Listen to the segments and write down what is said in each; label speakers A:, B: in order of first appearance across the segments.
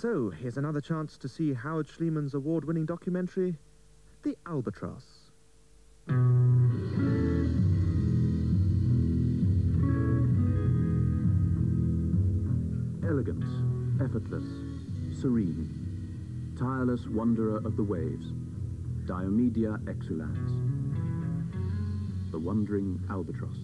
A: So, here's another chance to see Howard Schliemann's award-winning documentary, The Albatross.
B: Elegant, effortless, serene, tireless wanderer of the waves, Diomedia exulans, the wandering albatross.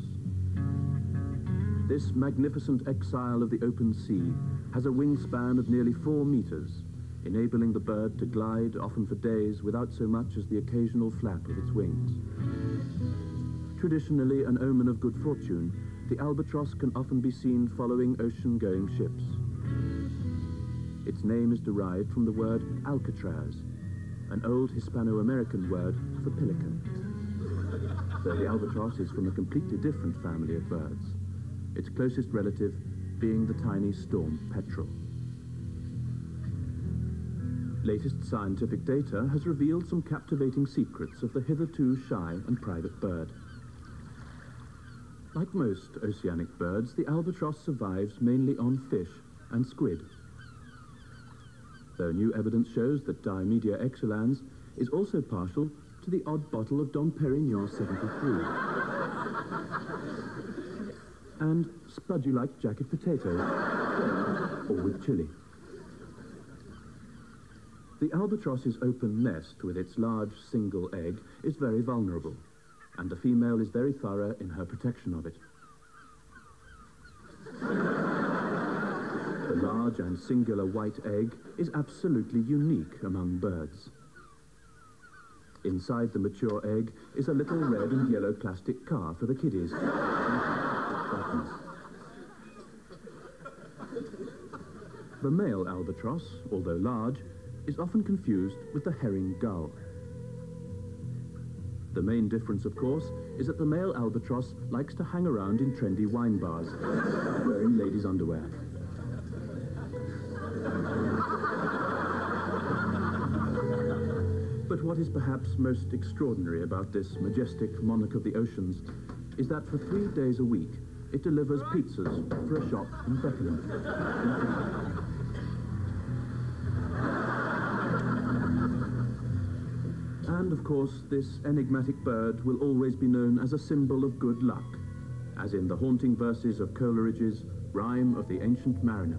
B: This magnificent exile of the open sea has a wingspan of nearly 4 meters, enabling the bird to glide often for days without so much as the occasional flap of its wings. Traditionally an omen of good fortune, the albatross can often be seen following ocean-going ships. Its name is derived from the word Alcatraz, an old Hispano-American word for pelican. Though the albatross is from a completely different family of birds, its closest relative being the tiny storm petrel. Latest scientific data has revealed some captivating secrets of the hitherto shy and private bird. Like most oceanic birds, the albatross survives mainly on fish and squid. Though new evidence shows that Diomedia exulans is also partial to the odd bottle of Dom Perignon 73. And spudgy-like jacket potatoes, or with chili. The albatross's open nest with its large single egg is very vulnerable, and the female is very thorough in her protection of it. The large and singular white egg is absolutely unique among birds. Inside the mature egg is a little red and yellow plastic car for the kiddies. The male albatross, although large, is often confused with the herring gull. The main difference, of course, is that the male albatross likes to hang around in trendy wine bars, wearing ladies' underwear. But what is perhaps most extraordinary about this majestic monarch of the oceans is that for 3 days a week, it delivers pizzas for a shop in Beckenham. And, of course, this enigmatic bird will always be known as a symbol of good luck, as in the haunting verses of Coleridge's Rime of the Ancient Mariner.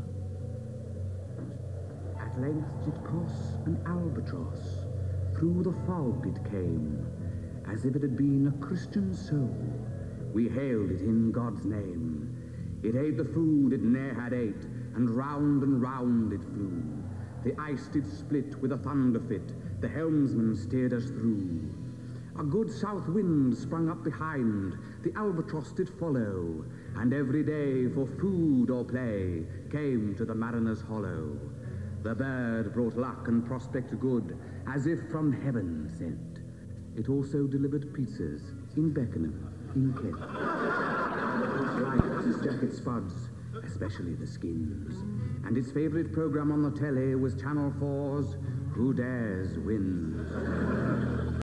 C: At length did cross an albatross, through the fog it came, as if it had been a Christian soul. We hailed it in God's name. It ate the food it ne'er had ate, and round it flew. The ice did split with a thunder fit, the helmsman steered us through. A good south wind sprung up behind, the albatross did follow, and every day for food or play came to the mariner's hollow. The bird brought luck and prospect good, as if from heaven sent. It also delivered pizzas in Beckenham, in Kent. It liked its jacket spuds, especially the skins. And its favourite programme on the telly was Channel 4's Who Dares Wins.